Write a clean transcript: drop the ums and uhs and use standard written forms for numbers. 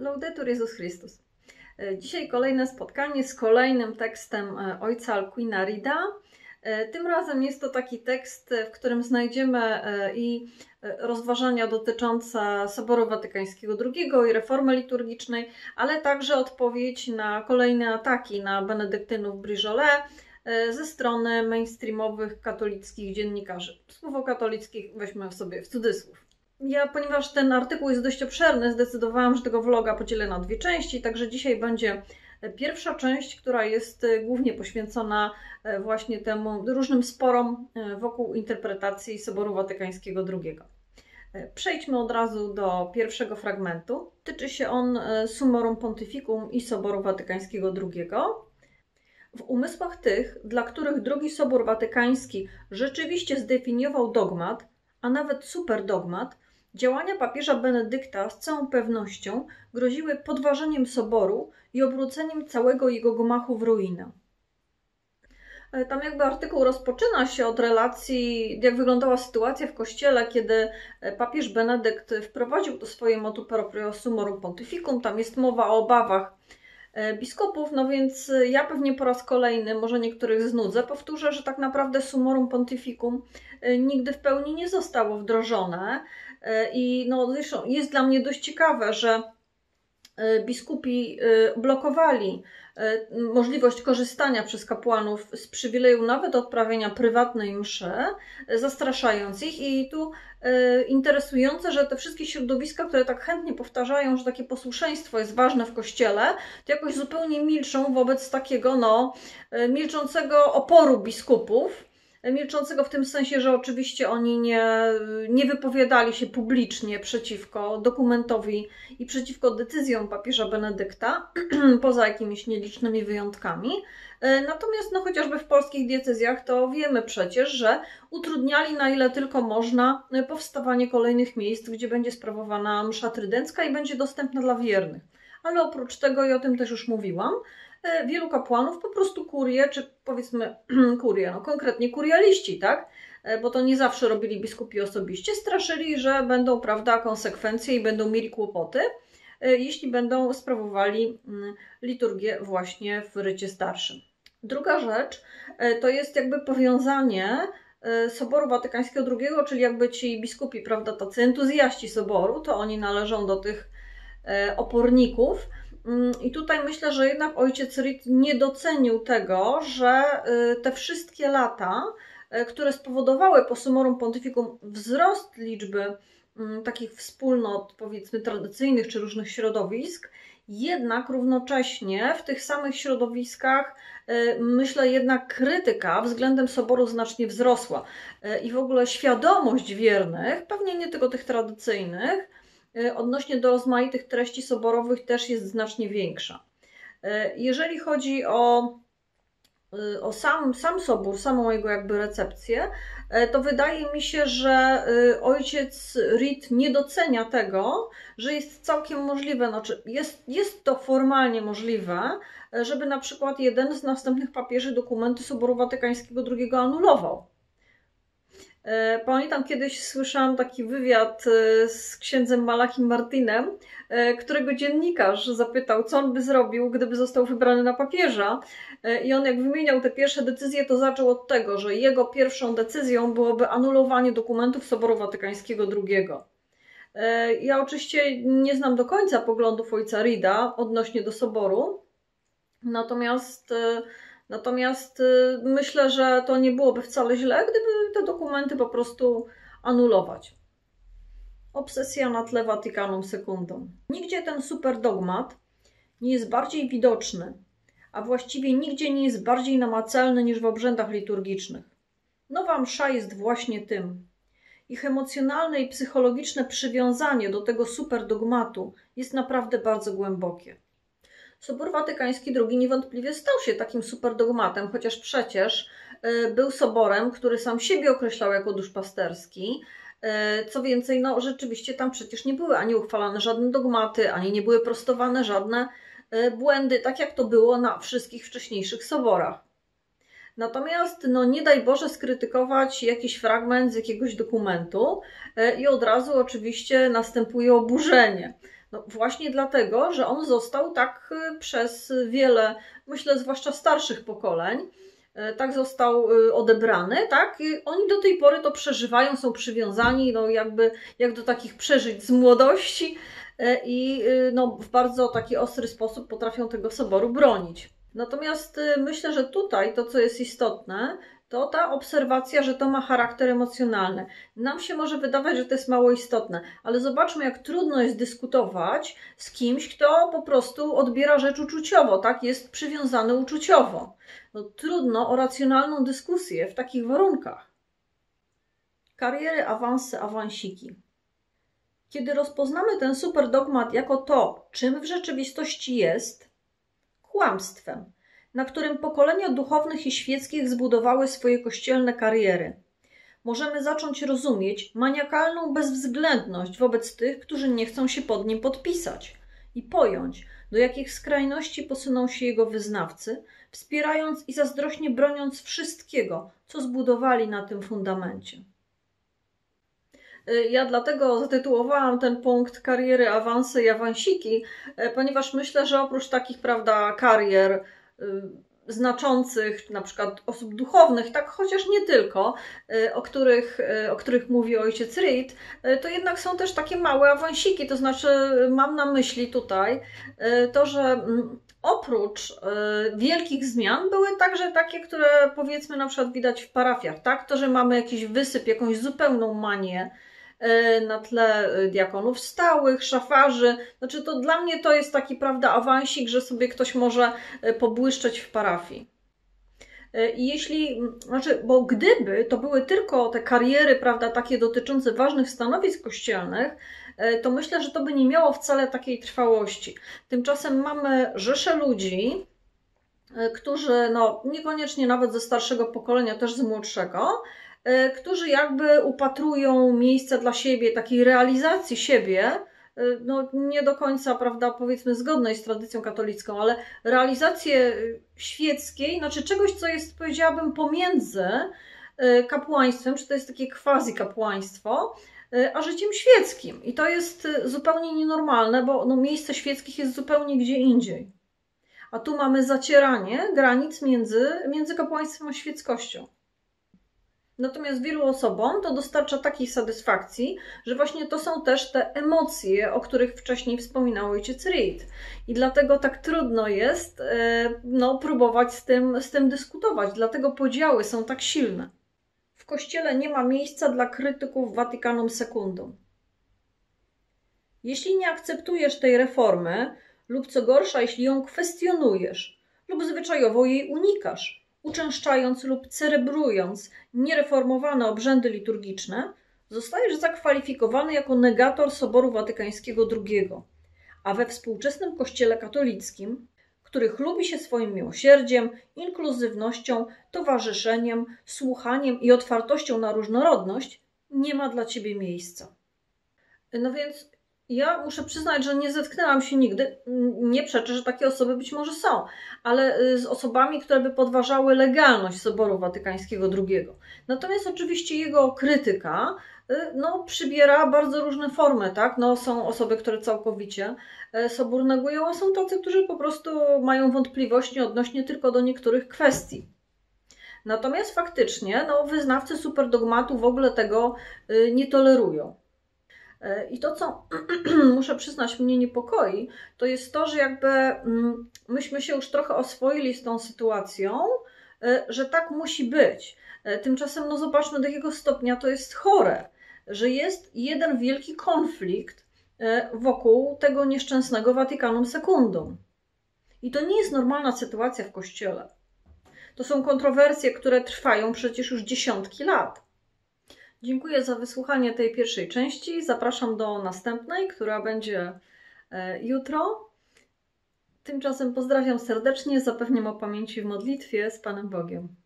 Laudetur Jezus Chrystus. Dzisiaj kolejne spotkanie z kolejnym tekstem ojca Alcuina Rida. Tym razem jest to taki tekst, w którym znajdziemy i rozważania dotyczące Soboru Watykańskiego II i reformy liturgicznej, ale także odpowiedź na kolejne ataki na benedyktynów Brijolet ze strony mainstreamowych katolickich dziennikarzy. Słowo katolickich weźmy sobie w cudzysłów. Ponieważ ten artykuł jest dość obszerny, zdecydowałam, że tego vloga podzielę na dwie części, także dzisiaj będzie pierwsza część, która jest głównie poświęcona właśnie temu różnym sporom wokół interpretacji Soboru Watykańskiego II. Przejdźmy od razu do pierwszego fragmentu. Tyczy się on Summorum Pontificum i Soboru Watykańskiego II. W umysłach tych, dla których II Sobór Watykański rzeczywiście zdefiniował dogmat, a nawet superdogmat, działania papieża Benedykta z całą pewnością groziły podważeniem Soboru i obróceniem całego jego gmachu w ruinę. Tam jakby artykuł rozpoczyna się od relacji, jak wyglądała sytuacja w kościele, kiedy papież Benedykt wprowadził to swoje motu proprio Summorum Pontificum. Tam jest mowa o obawach biskupów, no więc ja pewnie po raz kolejny, może niektórych znudzę, powtórzę, że tak naprawdę Summorum Pontificum nigdy w pełni nie zostało wdrożone i no zresztą jest dla mnie dość ciekawe, że biskupi blokowali możliwość korzystania przez kapłanów z przywileju nawet odprawienia prywatnej mszy, zastraszając ich. I tu interesujące, że te wszystkie środowiska, które tak chętnie powtarzają, że takie posłuszeństwo jest ważne w Kościele, to jakoś zupełnie milczą wobec takiego milczącego oporu biskupów. Milczącego w tym sensie, że oczywiście oni nie wypowiadali się publicznie przeciwko dokumentowi i przeciwko decyzjom papieża Benedykta, poza jakimiś nielicznymi wyjątkami. Natomiast chociażby w polskich diecezjach to wiemy przecież, że utrudniali na ile tylko można powstawanie kolejnych miejsc, gdzie będzie sprawowana msza trydencka i będzie dostępna dla wiernych. Ale oprócz tego, i o tym też już mówiłam, wielu kapłanów po prostu kurie, czy powiedzmy kurie, konkretnie kurialiści, tak? Bo to nie zawsze robili biskupi osobiście, straszyli, że będą, prawda, konsekwencje i będą mieli kłopoty, jeśli będą sprawowali liturgię właśnie w rycie starszym. Druga rzecz to jest jakby powiązanie Soboru Watykańskiego II, czyli jakby ci biskupi, prawda, tacy entuzjaści Soboru, to oni należą do tych oporników. I tutaj myślę, że jednak ojciec Rid nie docenił tego, że te wszystkie lata, które spowodowały po Summorum Pontificum wzrost liczby takich wspólnot, powiedzmy, tradycyjnych czy różnych środowisk, jednak równocześnie w tych samych środowiskach, myślę, jednak krytyka względem Soboru znacznie wzrosła. I w ogóle świadomość wiernych, pewnie nie tylko tych tradycyjnych, odnośnie do rozmaitych treści soborowych też jest znacznie większa. Jeżeli chodzi o sam sobór, samą jego jakby recepcję, to wydaje mi się, że ojciec Rid nie docenia tego, że jest całkiem możliwe, jest to formalnie możliwe, żeby na przykład jeden z następnych papieży dokumenty Soboru Watykańskiego II anulował. Pamiętam, kiedyś słyszałam taki wywiad z księdzem Malachim Martinem, którego dziennikarz zapytał, co on by zrobił, gdyby został wybrany na papieża. I on jak wymieniał te pierwsze decyzje, to zaczął od tego, że jego pierwszą decyzją byłoby anulowanie dokumentów Soboru Watykańskiego II. Ja oczywiście nie znam do końca poglądów ojca Rida odnośnie do Soboru, Natomiast myślę, że to nie byłoby wcale źle, gdyby te dokumenty po prostu anulować. Obsesja na tle Vaticanum Secundum. Nigdzie ten superdogmat nie jest bardziej widoczny, a właściwie nigdzie nie jest bardziej namacalny niż w obrzędach liturgicznych. Nowa msza jest właśnie tym. Ich emocjonalne i psychologiczne przywiązanie do tego superdogmatu jest naprawdę bardzo głębokie. Sobór Watykański II niewątpliwie stał się takim superdogmatem, chociaż przecież był soborem, który sam siebie określał jako duszpasterski. Co więcej, rzeczywiście tam przecież nie były ani uchwalane żadne dogmaty, ani nie były prostowane żadne błędy, tak jak to było na wszystkich wcześniejszych soborach. Natomiast nie daj Boże skrytykować jakiś fragment z jakiegoś dokumentu i od razu oczywiście następuje oburzenie. No właśnie dlatego, że on został tak przez wiele, myślę, zwłaszcza starszych pokoleń, tak został odebrany, tak? I oni do tej pory to przeżywają, są przywiązani, no jakby jak do takich przeżyć z młodości i no, w bardzo taki ostry sposób potrafią tego soboru bronić. Natomiast myślę, że tutaj to, co jest istotne, to ta obserwacja, że to ma charakter emocjonalny. Nam się może wydawać, że to jest mało istotne, ale zobaczmy, jak trudno jest dyskutować z kimś, kto po prostu odbiera rzecz uczuciowo, tak? Jest przywiązany uczuciowo. No, trudno o racjonalną dyskusję w takich warunkach. Kariery, awanse, awansiki. Kiedy rozpoznamy ten superdogmat jako to, czym w rzeczywistości jest, kłamstwem, na którym pokolenia duchownych i świeckich zbudowały swoje kościelne kariery, możemy zacząć rozumieć maniakalną bezwzględność wobec tych, którzy nie chcą się pod nim podpisać i pojąć, do jakich skrajności posuną się jego wyznawcy, wspierając i zazdrośnie broniąc wszystkiego, co zbudowali na tym fundamencie. Ja dlatego zatytułowałam ten punkt kariery, awanse i awansiki, ponieważ myślę, że oprócz takich, prawda, karier znaczących, na przykład osób duchownych, tak chociaż nie tylko, o których mówi ojciec Reed, to jednak są też takie małe awansiki, to znaczy mam na myśli tutaj to, że oprócz wielkich zmian były także takie, które powiedzmy na przykład widać w parafiach, tak? To, że mamy jakiś wysyp, jakąś zupełną manię na tle diakonów stałych, szafarzy. Znaczy to dla mnie to jest taki, prawda, awansik, że sobie ktoś może pobłyszczeć w parafii. I jeśli, znaczy, bo gdyby to były tylko te kariery, prawda, takie dotyczące ważnych stanowisk kościelnych, to myślę, że to by nie miało wcale takiej trwałości. Tymczasem mamy rzesze ludzi, którzy, no niekoniecznie nawet ze starszego pokolenia, też z młodszego, którzy jakby upatrują miejsca dla siebie, takiej realizacji siebie, no nie do końca, prawda, powiedzmy zgodnej z tradycją katolicką, ale realizację świeckiej, znaczy czegoś, co jest, powiedziałabym, pomiędzy kapłaństwem, czy to jest takie quasi-kapłaństwo, a życiem świeckim. I to jest zupełnie nienormalne, bo no, miejsce świeckich jest zupełnie gdzie indziej. A tu mamy zacieranie granic między kapłaństwem a świeckością. Natomiast wielu osobom to dostarcza takiej satysfakcji, że właśnie to są też te emocje, o których wcześniej wspominał ojciec Reed. I dlatego tak trudno jest no, próbować z tym dyskutować. Dlatego podziały są tak silne. W Kościele nie ma miejsca dla krytyków Vaticanum Secundum. Jeśli nie akceptujesz tej reformy, lub co gorsza, jeśli ją kwestionujesz, lub zwyczajowo jej unikasz, uczęszczając lub celebrując niereformowane obrzędy liturgiczne, zostajesz zakwalifikowany jako negator Soboru Watykańskiego II, a we współczesnym Kościele katolickim, który chlubi się swoim miłosierdziem, inkluzywnością, towarzyszeniem, słuchaniem i otwartością na różnorodność, nie ma dla ciebie miejsca. No więc ja muszę przyznać, że nie zetknęłam się nigdy, nie przeczę, że takie osoby być może są, ale z osobami, które by podważały legalność Soboru Watykańskiego II. Natomiast oczywiście jego krytyka no, przybiera bardzo różne formy, tak? No, są osoby, które całkowicie Sobór negują, a są tacy, którzy po prostu mają wątpliwości odnośnie tylko do niektórych kwestii. Natomiast faktycznie no, wyznawcy superdogmatu w ogóle tego nie tolerują. I to, co muszę przyznać mnie niepokoi, to jest to, że jakby myśmy się już trochę oswoili z tą sytuacją, że tak musi być. Tymczasem no zobaczmy, do jakiego stopnia to jest chore, że jest jeden wielki konflikt wokół tego nieszczęsnego Vaticanum Secundum. I to nie jest normalna sytuacja w Kościele. To są kontrowersje, które trwają przecież już dziesiątki lat. Dziękuję za wysłuchanie tej pierwszej części. Zapraszam do następnej, która będzie jutro. Tymczasem pozdrawiam serdecznie, zapewniam o pamięci w modlitwie z Panem Bogiem.